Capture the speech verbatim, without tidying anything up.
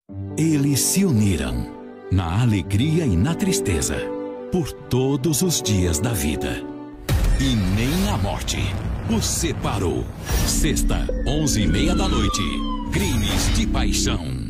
Eles se uniram na alegria e na tristeza por todos os dias da vida. E nem a morte os separou. Sexta, onze e meia da noite. Crimes de paixão.